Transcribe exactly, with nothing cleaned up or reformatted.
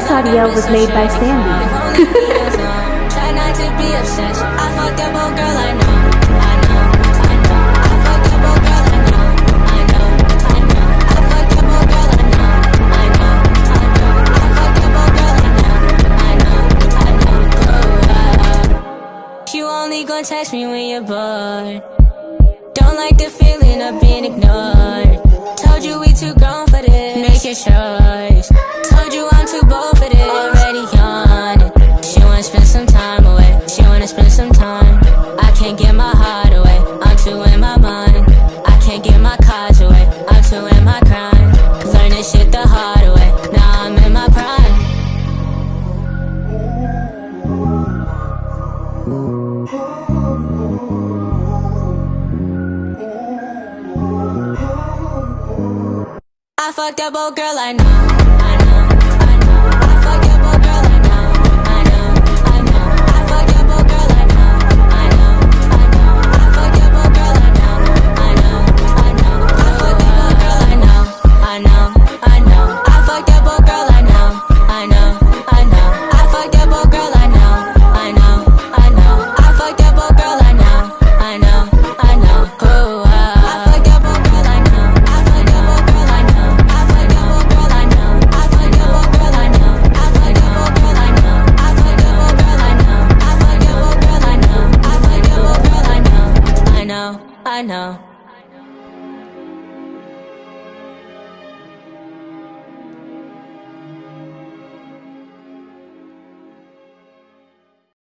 This audio was made by Sandy. Try not to be obsessed. I fucked up, old girl, I know, I know, I know. I fucked up, old girl, I know, I know, I know. I fucked up, old girl, I know, I know, I know. I fucked up, old girl, I know, I know, I know. Oh, uh, you only gon' text me when you're bored. Don't like the feeling of being ignored. Told you we too grown for this. Make your choice. Told you I'm too bold for this. Already on it. She wanna spend some time away. She wanna spend some time. I can't get my heart away. I'm too in my mind. I can't get my cards away. I'm too in my grind. Learn this shit the hard way. Now I'm in my prime. I fucked up, old girl, I know, I know, I know. I fucked up, old girl, I know, I know, I know. I fucked up, old girl, I know, I know, I know. I fucked up, old girl, I know, I know, I know. I fucked up, old girl, I know, I know, I know. I fucked up, old girl, I know, I know, I know. I fucked up, old girl, I know, I know, I know. I fucked up, old girl, I know, I know, I know. Oh, uh, I fucked up, old girl, I know, I fucked up, old girl, I know. I know.